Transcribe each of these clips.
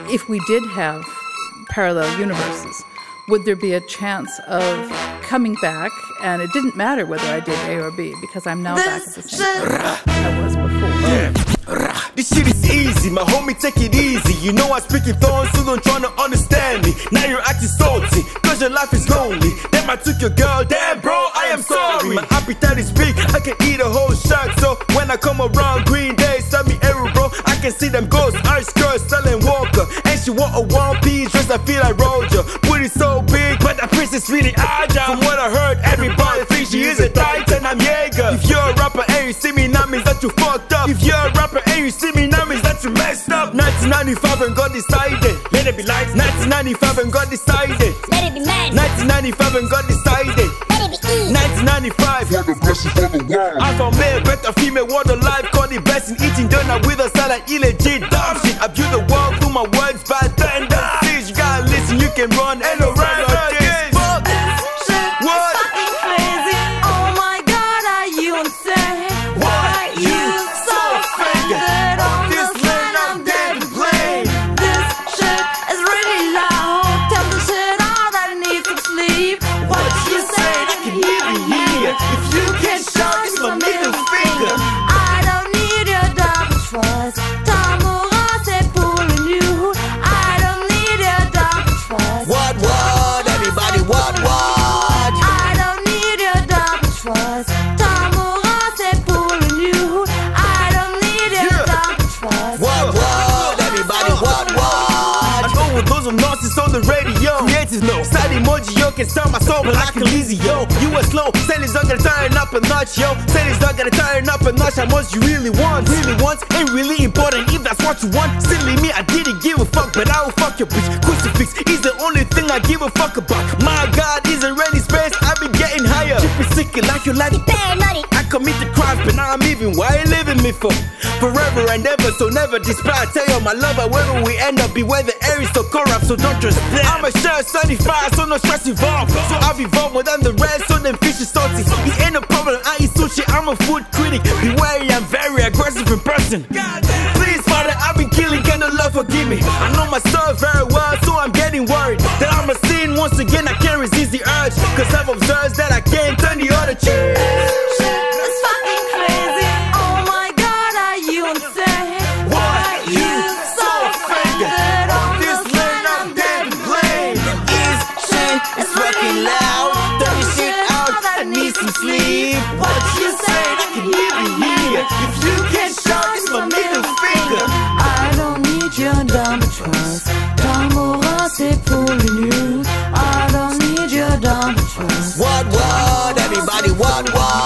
if we did have parallel universes, would there be a chance of coming back, and it didn't matter whether I did A or B, because I'm now back at the same place I was before. This shit is easy, my homie, take it easy. You know I speak in thorns, so don't try to understand me. Now you're acting salty, cause your life is lonely. Damn, I took your girl, damn bro, I am sorry. My appetite is big, I can eat a whole shark. So when I come around, Green Day, send me arrow, bro. I can see them ghosts, ice girls selling Walker. And she want a one-piece dress, I feel like Roger. Booty so big, but that princess really agile. From what I heard, everybody thinks she is a titan, I'm Yeager. If you're a rapper and you see me, that means that you fucked up. If you're a rapper and you see me, that means that you messed up. 1995 and God decided, let it be light. 1995 and God decided, let it be nice. 1995 and God decided, let it be easy. 1995, for the blessing for the world. Alpha male, better female, what a life. Call the best in eating donut with a salad, illegit dumb shit. I view the world through my words, bad then that bitch. You gotta listen, you can run and around like this. Fuck what? Fucking crazy. Oh my God, are you insane? Why you so offended? On this land I'm dead to blame. This shit is really loud. Tell the shit out, I need some sleep. What you say, I can even hear. If you can't shout, it's my middle finger. I don't need your double trust. Tamura, c'est pour le new. I don't need your double trust. What, everybody, what? I don't need your double trust. Tamura, c'est pour le new. I don't need your double trust. What, everybody, what? I go with those nonsense on the radio. Creative no, side emoji, yo, can sell my soul, but I can easy, yo. You are slow, Sally's not gonna turn up a notch, yo. Sally's not gonna turn up a notch. How much you really want ain't really important if that's what you want. Silly me, I didn't give a fuck, but I will fuck your bitch. Crucifix is the only thing I give a fuck about. My God is already space, I've been getting higher. Keep it sick like you like Paranoid. I committed crimes, but now I'm living. Why you living me for? Forever and ever, so never despair. Tell you my lover, wherever we end up, beware the air is so corrupt, so don't trust them. I'm a share 75, so no stress involved. So I've evolved more than the rest, so them fish is salty. It ain't a problem, I eat sushi, I'm a food critic. Beware, I'm very aggressive in person. Please, Father, I've been killing, can the Lord forgive me? I know myself very well, so I'm getting worried that I'm a sin once again, I can't resist the urge. Cause I've observed that I can't turn the other cheek. It's fucking crazy. Oh my God, are you insane? Why you so offended? On this land I'm dead to blame. This shit is fucking loud. Turn this shit out, I need some sleep. What you say, I can even hear. If you can't shout, it's my middle finger. I don't need your double trust. Tamura, c'est pour le new. I don't need your double trust. What, everybody, what?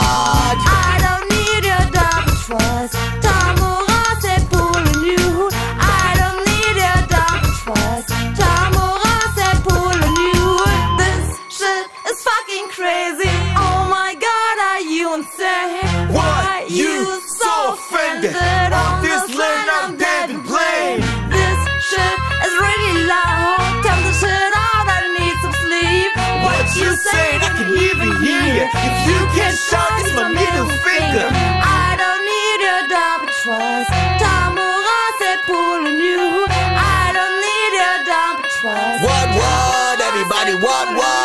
I don't need your double trust. Tamura, c'est pour le new. I don't need your double trust. Tamura, c'est pour le new. This shit is fucking crazy. Oh my God, are you insane? Why you so offended? On this land I'm dead to blame. This shit is really loud. Tell the shit out, I need some sleep. What you say, I can even hear. If you can't shout, it's my middle finger. I don't need your double trust. Tamura, c'est pour le new. I don't need your double trust. What, everybody, what?